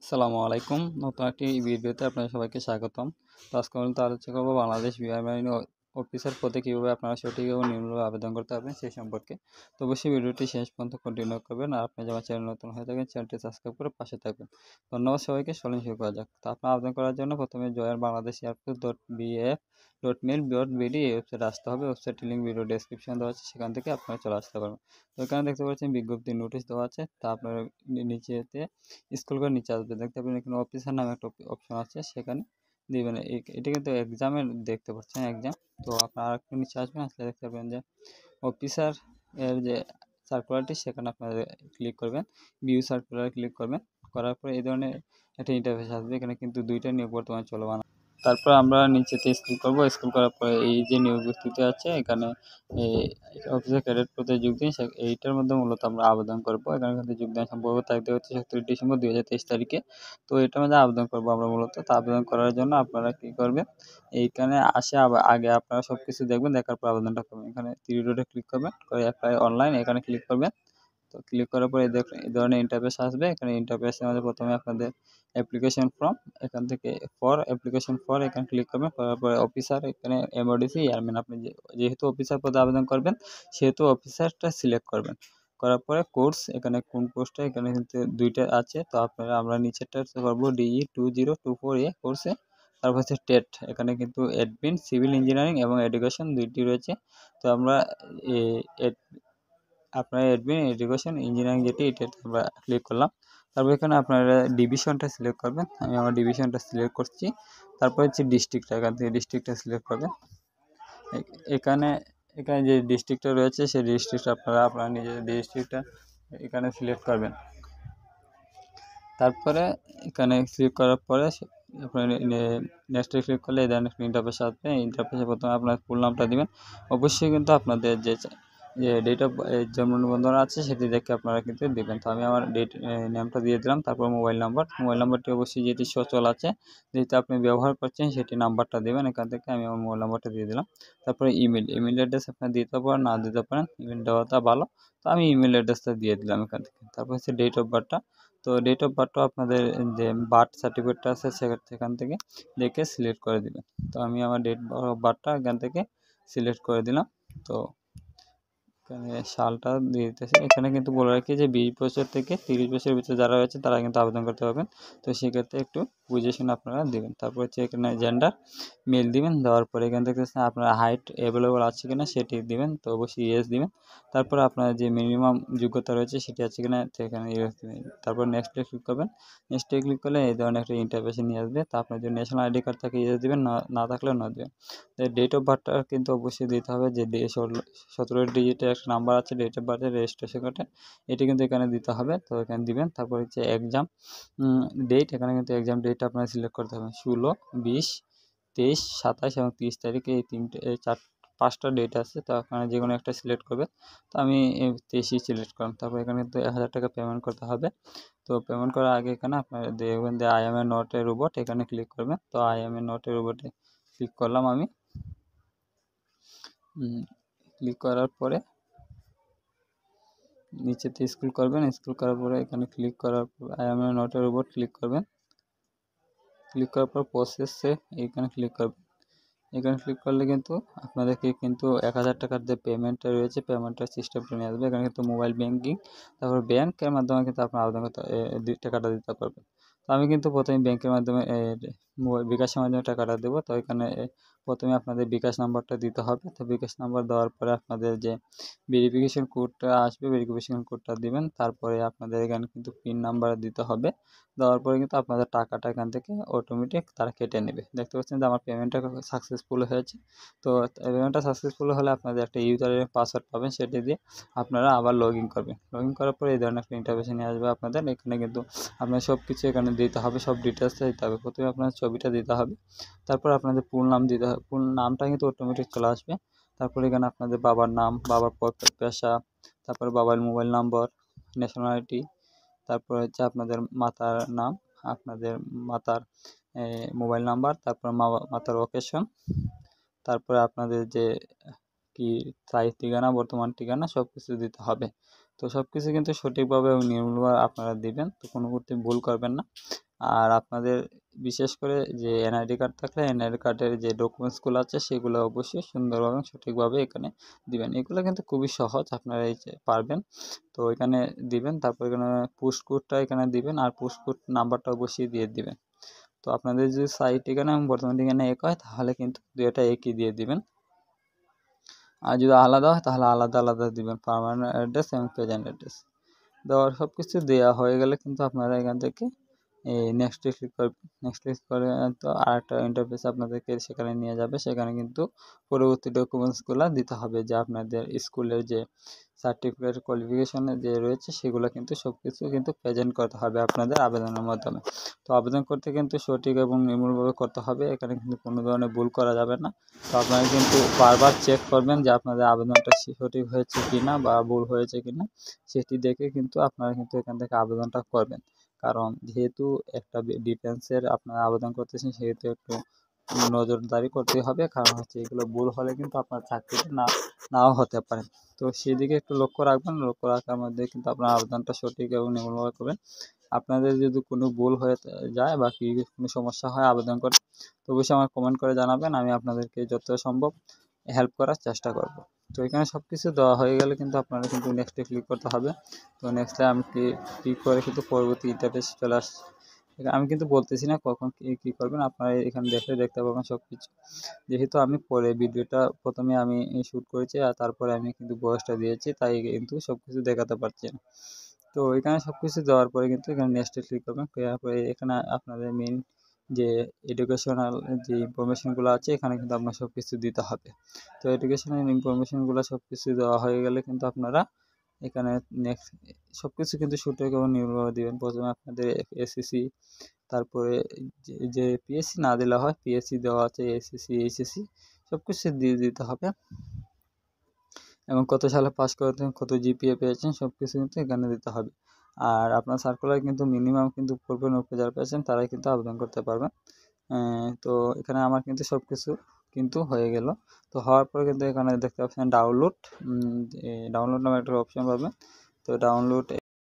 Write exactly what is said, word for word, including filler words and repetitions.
আসসালামু আলাইকুম। নতুন একটি ভিডিওতে আপনাদের সবাইকে স্বাগতম। তো আজকে মূলত আলোচনা করব বাংলাদেশ বিমান বাহিনী অ অফিসার পদে কীভাবে আপনারা সঠিক এবং নির্ভুলভাবে আবেদন করতে পারবেন সেই সম্পর্কে। তো অবশ্যই ভিডিওটি শেষ পর্যন্ত কন্টিনিউ করবেন। আর আপনি যদি আমার চ্যানেল নতুন হয়ে থাকেন চ্যানেলটি সাবস্ক্রাইব করে পাশে থাকবেন। ধন্যবাদ সবাইকে। চলুন শুরু করা যাক। তো আপনার আবেদন করার জন্য প্রথমে join Bangladesh air force dot BF dot mil dot BD এই ওয়েবসাইটে আসতে হবে। ওয়েবসাইটের লিঙ্ক ভিডিও ডেসক্রিপশনে দেওয়া আছে, সেখান থেকে আপনারা চলে আসতে পারবেন। তো এখানে দেখতে পাচ্ছেন বিজ্ঞপ্তির নোটিশ দেওয়া আছে। তা আপনারা নিচেতে স্ক্রল করে নিচে আসবে, দেখতে পাবেন এখানে অফিসার নামে একটা অপশন আছে, সেখানে দিবেন। এটা কিন্তু এক্সামের দেখতে পাচ্ছেন এক্সাম। তো আপনারা আরেকটু নিচে আসবেন, আসলে দেখতে পাবেন যে অফিসার এর যে সার্কুলারটি, সেখানে আপনারা ক্লিক করবেন, ভিউ সার্কুলার ক্লিক করবেন। করার পরে এই ধরনের একটা ইন্টারফেস আসবে। এখানে কিন্তু দুইটা নিয়োগ বর্তমানে চলমান। তারপর আমরা নিচেতে স্ক্রল করব। স্ক্রল করার পরে এই যে নিয়োগ বিজ্ঞপ্তি আছে, এখানে অফিসার ক্যাডেট পদে যোগ দিন, এইটার মধ্যে মূলত আমরা আবেদন করব। এখানে কিন্তু যোগদান সম্পর্ক তারিখ হচ্ছে সতেরোই ডিসেম্বর দুই হাজার তেইশ তারিখে। তো এটার মধ্যে আবেদন করব আমরা মূলত। তো আবেদন করার জন্য আপনারা কী করবেন, এইখানে আসে আগে আপনারা সব কিছু দেখবেন, দেখার পর আবেদনটা করবেন। এখানে থ্রি ডটে ক্লিক করবেন, করে অ্যাপ্লাই অনলাইন এখানে ক্লিক করবেন। তো ক্লিক করার পরে এই ধরনের ইন্টারফেস আসবে। এখানে ইন্টারফেসের মধ্যে প্রথমে আপনাদের অ্যাপ্লিকেশন ফর্ম, এখান থেকে ফর অ্যাপ্লিকেশন ফর এখানে ক্লিক করবেন। করার পরে অফিসার, এখানে এমওডিসি এয়ারম্যান, আপনি যেহেতু অফিসার পদে আবেদন করবেন সেহেতু অফিসারটা সিলেক্ট করবেন। করার পরে কোর্স, এখানে কোন কোর্সটা, এখানে কিন্তু দুইটা আছে। তো আপনারা আমরা নিচেরটা করবো DE two zero two four এ কোর্সে। তারপর হচ্ছে টেট, এখানে কিন্তু অ্যাডমিন সিভিল ইঞ্জিনিয়ারিং এবং এডুকেশন দুইটি রয়েছে। তো আমরা আপনার অ্যাডমিন এডুকেশন ইঞ্জিনিয়ারিং যেটি, এটা আমরা ক্লিক করলাম। তারপর এখানে আপনারা ডিভিশনটা সিলেক্ট করবেন। আমি আমার ডিভিশনটা সিলেক্ট করছি। তারপর হচ্ছে ডিস্ট্রিক্টটা, এখান থেকে ডিস্ট্রিক্টটা সিলেক্ট করবেন। এখানে এখানে যে ডিস্ট্রিক্টটা রয়েছে সেই ডিস্ট্রিক্টটা আপনারা আপনার নিজের ডিস্ট্রিক্টটা এখানে সিলেক্ট করবেন। তারপরে এখানে সিলেক্ট করার পরে আপনার নেক্সটে ক্লিক করলে এই ধরনের ইন্টারফেস আসবে। ইন্টারফেসে প্রথমে আপনার ফুল নামটা দিবেন। অবশ্যই কিন্তু আপনাদের যে যে ডেট অফ জন্ম নিবন্ধন আছে সেটি দেখে আপনারা কিন্তু দেবেন। তো আমি আমার ডেট নেমটা দিয়ে দিলাম। তারপর মোবাইল নাম্বার, মোবাইল নাম্বারটি অবশ্যই যেটি সচল আছে, যেটি আপনি ব্যবহার করছেন সেটি নাম্বারটা দেবেন। এখান থেকে আমি আমার মোবাইল নাম্বারটা দিয়ে দিলাম। তারপরে ইমেল, ইমেল অ্যাড্রেস আপনি দিতে পারেন, না দিতে পারেন, ইমেল দেওয়াটা ভালো। তো আমি ইমেল অ্যাড্রেসটা দিয়ে দিলাম এখান থেকে। তারপর হচ্ছে ডেট অফ বার্থটা, তো ডেট অফ বার্থটা আপনাদের যে বার্থ সার্টিফিকেটটা আছে সেখান থেকে দেখে সিলেক্ট করে দিবেন। তো আমি আমার ডেট অফ বার্থটা এখান থেকে সিলেক্ট করে দিলাম। তো এখানে সালটা দিয়ে দিতেছে। এখানে কিন্তু বলে রাখি যে বিশ বছর থেকে তিরিশ বছরের ভিতরে যারা রয়েছে তারা কিন্তু আবেদন করতে পারবেন। তো সেক্ষেত্রে একটু বুঝে শুনে আপনারা দেবেন। তারপর হচ্ছে এখানে জেন্ডার মেল দিবেন। দেওয়ার পরে এখান থেকে আপনার হাইট অ্যাভেলেবল আছে কিনা সেটি দিবেন। তো অবশ্যই ইয়েস দিবেন। তারপরে আপনার যে মিনিমাম যোগ্যতা রয়েছে সেটি আছে কিনা সেখানে ইয়েস দিবেন। তারপর নেক্সটে ক্লিক করবেন। নেক্সটে ক্লিক করলে এই ধরনের একটা ইন্টারফেসে নিয়ে আসবে। তা আপনার যদি ন্যাশনাল আইডি কার্ড থাকে ইয়েস দিবেন, না না থাকলেও না দেবেন। ডেট অফ বার্থটা কিন্তু অবশ্যই দিতে হবে, যে সতেরো ডিজিটের একটা নাম্বার আছে ডেট অফ বার্থের রেজিস্ট্রেশন কার্ডে, এটি কিন্তু এখানে দিতে হবে। তো এখানে দিবেন। তারপর হচ্ছে এক্সাম ডেট, এখানে কিন্তু এক্সাম ডেটটা আপনার সিলেক্ট করতে হবে। ষোলো, বিশ, তেইশ, সাতাশ এবং তিরিশ তারিখে এই তিনটে চার পাঁচটা ডেট আছে। তো আপনারা যে কোনো একটা সিলেক্ট করবেন। তো আমি তেইশই সিলেক্ট করলাম। তারপর এখানে কিন্তু এক হাজার টাকা পেমেন্ট করতে হবে। তো পেমেন্ট করার আগে এখানে আপনার দেখবেন যে I am a not a robot, এখানে ক্লিক করবেন। তো I am a not a রোবটে ক্লিক করলাম আমি। ক্লিক করার পরে নিচেতে স্ক্রল করবেন। স্ক্রল করার পরে এখানে ক্লিক করার পর I am not a robot click করবেন। ক্লিক করার পর প্রসেসে এইখানে ক্লিক করবেন। এখানে ক্লিক করলে কিন্তু আপনাদেরকে কিন্তু এক হাজার টাকার যে পেমেন্টটা রয়েছে পেমেন্টটা সিস্টেমটা নিয়ে আসবে। এখানে কিন্তু মোবাইল ব্যাঙ্কিং, তারপর ব্যাংকের মাধ্যমে কিন্তু আপনার আবেদন করতে টাকাটা দিতে পারবেন। তো আমি কিন্তু প্রথমে ব্যাংকের মাধ্যমে মোবাইল বিকাশের মাধ্যমে টাকাটা দেবো। তো এখানে প্রথমে আপনাদের বিকাশ নাম্বারটা দিতে হবে। তো বিকাশ নাম্বার দেওয়ার পরে আপনাদের যে ভেরিফিকেশন কোডটা আসবে ভেরিফিকেশন কোডটা দিবেন। তারপরে আপনাদের এখানে কিন্তু পিন নাম্বার দিতে হবে। দেওয়ার পরে কিন্তু আপনাদের টাকাটা এখান থেকে অটোমেটিক তারা কেটে নেবে। দেখতে পাচ্ছেন যে আমার পেমেন্টটা সাকসেসফুল হয়েছে। তো পেমেন্টটা সাকসেসফুল হলে আপনাদের একটা ইউজার পাসওয়ার্ড পাবেন, সেটি দিয়ে আপনারা আবার লগ ইন করবেন। লগ ইন করার পরে এই ধরনের একটা ইন্টারফেসে নিয়ে আসবে আপনাদের। এখানে কিন্তু আপনার সব কিছু এখানে দিতে হবে, সব ডিটেলসটা দিতে হবে। প্রথমে আপনার ছবিটা দিতে হবে। তারপর আপনাদের ফুল নাম দিতে হবে। ফুল নামটা কিন্তু অটোমেটিক চলে আসবে। তারপরে এখানে আপনাদের বাবার নাম, বাবার পেশা, তারপরে বাবার মোবাইল নম্বর, ন্যাশনালিটি, তারপর হচ্ছে আপনাদের মাতার নাম, আপনাদের মাতার মোবাইল নাম্বার, তারপর মাতার লোকেশন, তারপরে আপনাদের যে কি স্থায়ী ঠিকানা, বর্তমান ঠিকানা সব কিছু দিতে হবে। তো সব কিছু কিন্তু সঠিকভাবে এবং নিয়মভাবে আপনারা দিবেন। তো কোনো করতে ভুল করবেন না। আর আপনাদের বিশেষ করে যে এনআইডি কার্ড থাকলে এনআইডি কার্ডের যে ডকুমেন্টসগুলো আছে সেগুলো অবশ্যই সুন্দরভাবে সঠিকভাবে এখানে দিবেন। এগুলো কিন্তু খুবই সহজ, আপনারা এই যে পারবেন। তো এখানে দিবেন, তারপর এখানে পুশ কোডটা এখানে দিবেন, আর পুশ কোড নাম্বারটা অবশ্যই দিয়ে দিবেন। তো আপনাদের যদি সাইট ঠিকানা এবং বর্তমান ঠিকানা এক হয় তাহলে কিন্তু দুইটা একই দিয়ে দিবেন। আর যদি আলাদা হয় তাহলে আলাদা আলাদা দিবেন, পার্মানেন্ট অ্যাড্রেস এবং প্রেজেন্ট অ্যাড্রেস। দেওয়ার সব কিছু দেওয়া হয়ে গেলে কিন্তু আপনারা এখান থেকে এই নেক্সটে ক্লিক করবেন। নেক্সট ক্লিক করে তো আরেকটা ইন্টারফেস আপনাদেরকে সেখানে নিয়ে যাবে। সেখানে কিন্তু পরবর্তী ডকুমেন্টসগুলো দিতে হবে, যে আপনাদের স্কুলের যে সার্টিফিকেট কোয়ালিফিকেশনে যে রয়েছে সেগুলো কিন্তু সব কিছু কিন্তু প্রেজেন্ট করতে হবে আপনাদের আবেদনের মাধ্যমে। তো আবেদন করতে কিন্তু সঠিক এবং নির্মূলভাবে করতে হবে, এখানে কিন্তু কোনো ধরনের ভুল করা যাবে না। তো আপনারা কিন্তু বারবার চেক করবেন যে আপনাদের আবেদনটা সঠিক হয়েছে কি না বা ভুল হয়েছে কি না, সেটি দেখে কিন্তু আপনারা কিন্তু এখান থেকে আবেদনটা করবেন। কারণ যেহেতু একটা ডিফেন্সের আপনারা আবেদন করতেছেন সেহেতু একটু নজরদারি করতে হবে, কারণ হচ্ছে এগুলো ভুল হলে কিন্তু আপনার চাকরিতে না নাও হতে পারে। তো সেদিকে একটু লক্ষ্য রাখবেন, লক্ষ্য রাখার মধ্যে কিন্তু আপনার আবেদনটা সঠিক এবং নির্মূলভাবে করবেন। আপনাদের যদি কোনো ভুল হয়ে যায় বা কি কোনো সমস্যা হয় আবেদন করতে, তো অবশ্যই আমার কমেন্ট করে জানাবেন, আমি আপনাদেরকে যত সম্ভব হেল্প করার চেষ্টা করব। তো এখানে সব কিছু দেওয়া হয়ে গেলে কিন্তু আপনারা কিন্তু নেক্সটে ক্লিক করতে হবে। তো নেক্সটে আমি ক্লিক করে কিন্তু পরবর্তী ইন্টারফেস চলে আসছে। আমি কিন্তু বলতেছি না কখন কী কী করবেন, আপনারা এখানে দেখলে দেখতে পাবেন সব কিছু। যেহেতু আমি পরে ভিডিওটা প্রথমে আমি শ্যুট করেছি আর তারপরে আমি কিন্তু ভয়েসটা দিয়েছি, তাই কিন্তু সব কিছু দেখাতে পারছি না। তো এখানে সব কিছু দেওয়ার পরে কিন্তু এখানে নেক্সটে ক্লিক করবেন। করার পরে এখানে আপনাদের মেইন যে এডুকেশনাল যে ইনফরমেশনগুলো আছে এখানে কিন্তু আপনার সব কিছু দিতে হবে। তো এডুকেশনাল ইনফরমেশনগুলো সব কিছু দেওয়া হয়ে গেলে কিন্তু আপনারা এখানে নেক্সট সব কিছু কিন্তু সঠিক এবং নির্ভুলভাবে দিবেন। প্রথমে আপনাদের এসএসসি, তারপরে যে যে পিএসসি না দিলে হয়, পিএসসি দেওয়া আছে, এসএসসি, এইচএসসি সব কিছু দিয়ে দিতে হবে। এবং কত সালে পাস করেছেন, কত জিপিএ পেয়েছেন সব কিছু কিন্তু এখানে দিতে হবে। আর আপনার সার্কুলার কিন্তু মিনিমাম কিন্তু পড়বে নব্বই যারা পেয়েছেন তারাই কিন্তু আবেদন করতে পারবেন। তো এখানে আমার কিন্তু সব কিছু কিন্তু হয়ে গেল। তো হওয়ার পরে কিন্তু এখানে দেখতে পাচ্ছেন ডাউনলোড, ডাউনলোড নামে একটা অপশন পাবেন। তো ডাউনলোড